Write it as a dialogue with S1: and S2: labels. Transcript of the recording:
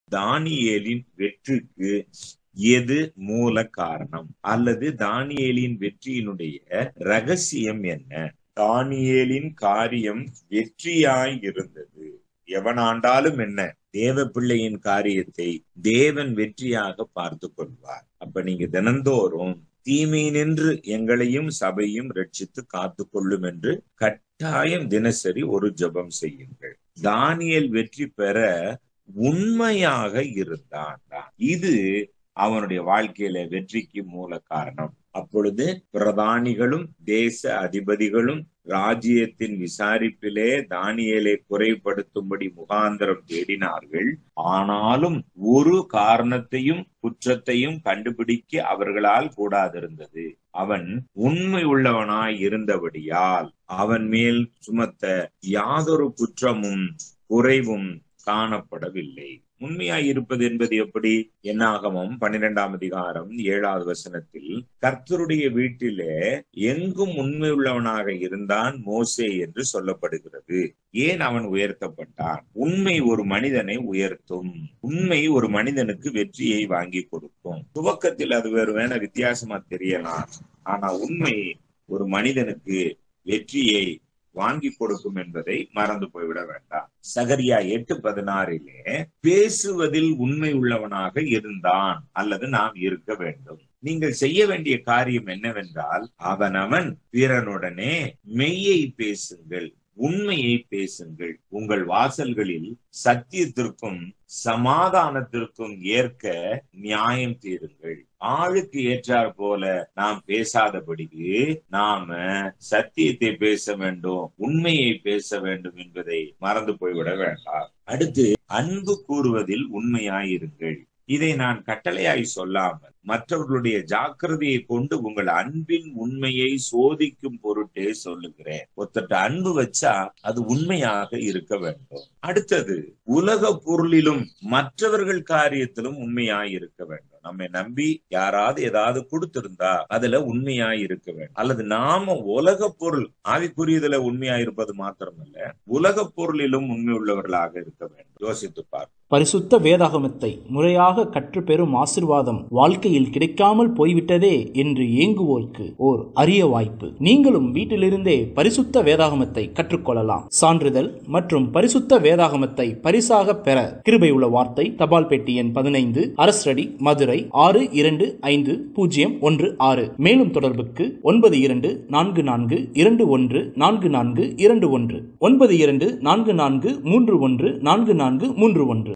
S1: தானியேலின் வெற்றிக்கு எது மூல காரணம் அல்லது தானியேலின் வெற்றியினுடைய ரகசியம் என்ன? தானியேலின் காரியம் வெற்றியாய் இருந்தது. எவனாண்டாலும் என்ன, தேவ பிள்ளையின் காரியத்தை தேவன் வெற்றியாக பார்த்து கொள்வார். அப்ப நீங்க தினந்தோறும் தீமை நின்று எங்களையும் சபையும் ரட்சித்து காத்து கொள்ளும் என்று கட்டாயம் தினசரி ஒரு ஜெபம் செய்யுங்கள். தானியேல் வெற்றி பெற உண்மையாக இருந்தான். இது அவனுடைய வாழ்க்கையில வெற்றிக்கு மூல காரணம். அப்பொழுது பிரதானிகளும் தேச அதிபதிகளும் ராஜ்யத்தின் விசாரிப்பிலே தானியேலை குறைப்படுத்தும்படி முகாந்திரம் தேடினார்கள். ஆனாலும் ஒரு காரணத்தையும் குற்றத்தையும் கண்டுபிடிக்க அவர்களால் கூடாதிருந்தது. அவன் உண்மை உள்ளவனாய் இருந்தபடியால் அவன் மேல் சுமத்த யாதொரு குற்றமும் குறைவும் காணப்படவில்லை. உண்மையாய் இருப்பது என்பது எப்படி? என்னாகமம் 12ஆம் அதிகாரம் 7வது வசனத்தில் கர்த்தருடைய வீட்டிலே எங்கும் உண்மை உள்ளவனாக இருந்தான் மோசே என்று சொல்லப்படுகிறது. ஏன் அவன் உயர்த்தப்பட்டான்? உண்மை ஒரு மனிதனை உயர்த்தும். உண்மை ஒரு மனிதனுக்கு வெற்றியை வாங்கி கொடுக்கும். துவக்கத்தில் அது வேற வித்தியாசமா தெரியலாம், ஆனா உண்மை ஒரு மனிதனுக்கு வெற்றியை வாங்கி கொடுக்கும் என்பதை மறந்து போய்விட வேண்டாம். சகரியா 8:16 பேசுவதில் உண்மை உள்ளவனாக இருந்தான் அல்லது நாம் இருக்க வேண்டும். நீங்கள் செய்ய வேண்டிய காரியம் என்னவென்றால், அவனவன் பிறனுடனே மெய்யை பேசுங்கள், உண்மையை பேசுங்கள். உங்கள் வாசல்களில் சத்தியத்திற்கும் சமாதானத்திற்கும் ஏற்க நியாயம் தீருங்கள். ஆளுக்கு ஏற்றார் போல நாம் பேசாதபடிக்கு நாம சத்தியத்தை பேச வேண்டும், உண்மையை பேச வேண்டும் என்பதை மறந்து போய்விட வேண்டாம். அடுத்து, அன்பு கூறுவதில் உண்மையாயிருங்கள். இதை நான் கட்டளையாய் சொல்லாமல் மற்றவர்களுடைய ஜாக்கிரதையை கொண்டு உங்கள் அன்பின் உண்மையை சோதிக்கும் பொருட்டே சொல்லுகிறேன். ஒருத்தட்ட அன்பு வச்சா அது உண்மையாக இருக்க வேண்டும். அடுத்தது, உலக பொருளிலும் மற்றவர்கள் காரியத்திலும் உண்மையாய் இருக்க வேண்டும். நம்மை நம்பி யாராவது ஏதாவது கொடுத்திருந்தா அதுல உண்மையாய் இருக்க வேண்டும். அல்லது நாம உலக பொருள் ஆவிக்குரியதுல உண்மையாய் இருப்பது மாத்திரமல்ல, உலக பொருளிலும் உண்மை உள்ளவர்களாக இருக்க வேண்டும். யோசித்து பார்.
S2: பரிசுத்த வேதாகமத்தை முறையாக கற்றுப்பெறும் ஆசீர்வாதம் வாழ்க்கையில் கிடைக்காமல் போய்விட்டதே என்று ஏங்குவோருக்கு ஓர் அரிய வாய்ப்பு. நீங்களும் வீட்டிலிருந்தே பரிசுத்த வேதாகமத்தை கற்றுக்கொள்ளலாம். சான்றிதழ் மற்றும் பரிசுத்த வேதாகமத்தை பரிசாக பெற கிருபை உள்ள வார்த்தை, தபால் பெட்டி எண் 15, அரசடி, மதுரை 625016. மேலும் தொடர்புக்கு 9244214421 9244314431.